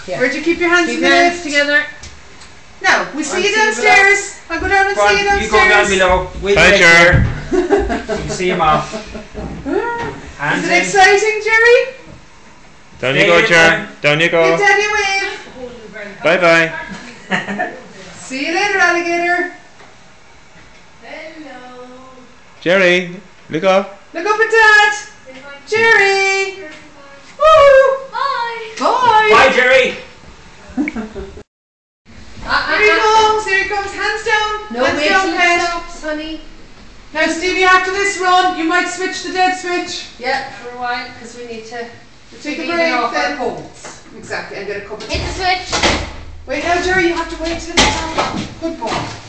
Yeah. Where'd you keep your hands in the lift? Together. No, we see you downstairs. I'll go down and see you downstairs. You go down below. We'll Hi, Jer. You can see him off. Is it exciting, Jerry? Down you go, Jer. Down you go. Give Daddy a wave. Bye bye. See you later, alligator. Hello. Jerry, look up. Look up at Dad. Jerry. Woo. Bye. Bye. Bye, Jerry. Here he comes. Here he comes. Hands down. No, hands wait down, till it pet. stops, honey. Now, Stevie, after this run, you might switch the dead switch. Yeah, for a while, because we need to Take a even break off then. our coats. Exactly, and get a cup of tea. Hit the switch. Wait, now, Jerry, you have to wait till it's on. Good boy.